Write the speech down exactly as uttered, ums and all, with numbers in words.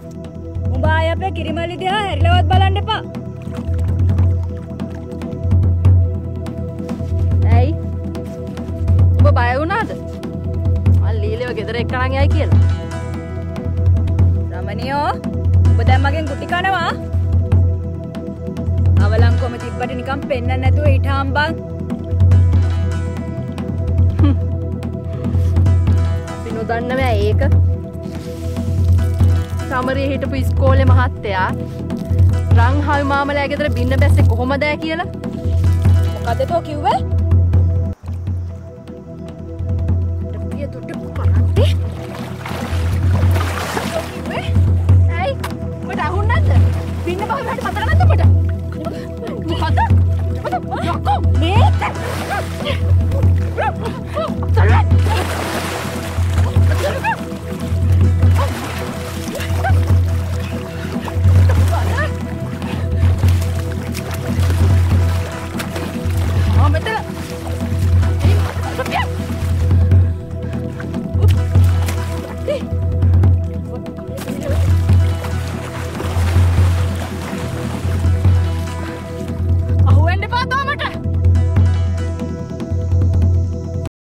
උඹ ආයෙ අපේ කිරිමල්ලි දිහා හැරිලවත් බලන්න එපා. ඇයි? උඹ බය වුණාද? මල් ලීලේව ගෙදර එක්කරන් යයි කියලා. රමණියෝ උඹ දැන් මගෙන් ගුටි කනවා. අවලංකොම තිබ්බට නිකන් පෙන්නන්න නැතුව හිටාම් බං. අපි නොදන්නව ඒක. සමරිය හිටපු ඉස්කෝලේ මහත්තයා රංහාවි මාමලයා ගෙදර බින්න බැස්සේ කොහොමද කියලා. මොකද තෝ කිව්වේ?